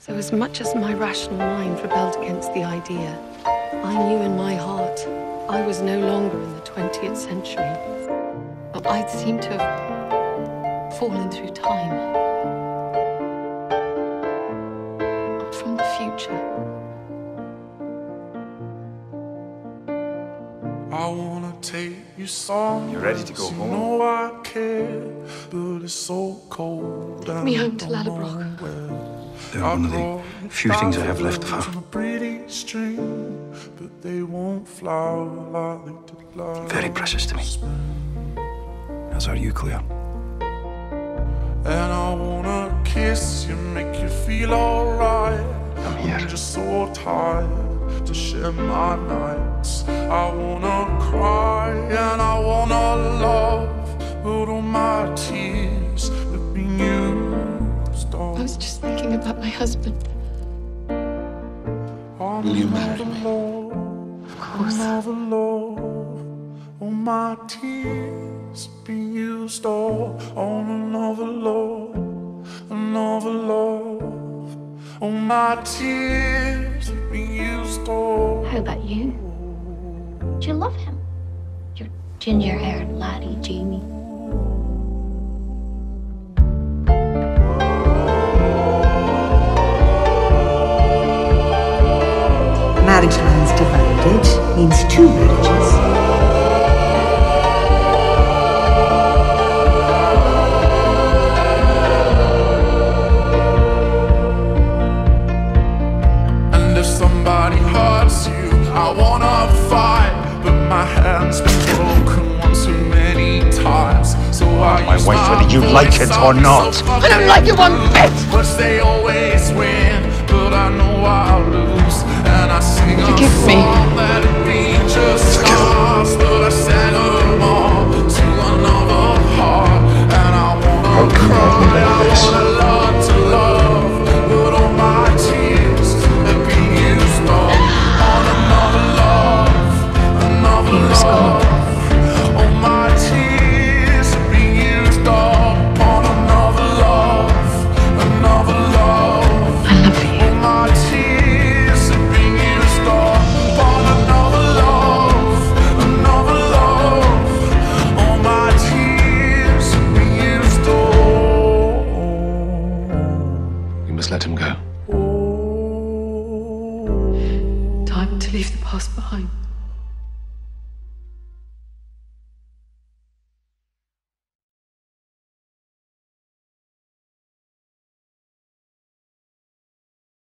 So as much as my rational mind rebelled against the idea, I knew in my heart I was no longer in the 20th century. But I'd seemed to have fallen through time. I'm from the future. I wanna take you somewhere. You ready to go home? You know I care, but it's so cold. Take me home to Ladderbrook. They're one of the few things I have left of her. Very precious to me. As are you, Claire. And I wanna kiss you, make you feel alright. I'm here. I'm just so tired to share my nights. I wanna cry and I wanna love, but all my tears have been used up. I was just thinking about my husband. Will you marry me? Of course. All my tears have been used all on another love, another love. All my tears have been used all. How about you? Do you love him? Your ginger-haired laddie, Jamie. Marriage lines divided means two marriages. And if somebody hurts you, I wanna fight, but my hand's been broken one too many times. So I My use wife, whether you voice like it or as not. a I don't like it one bit! But they always win, but I know I'll lose. And I sing Forgive a me. song that it be just stars, but I send them all to another heart. And I wanna How can you cry, love me like I this? wanna learn to love, but all my tears have been used up on another love, another He was love. All my tears have been used up on another love, another love. I love you. All my tears have been used up on another love, another love. All my tears have been used up. You must let him go. Time to leave the past behind.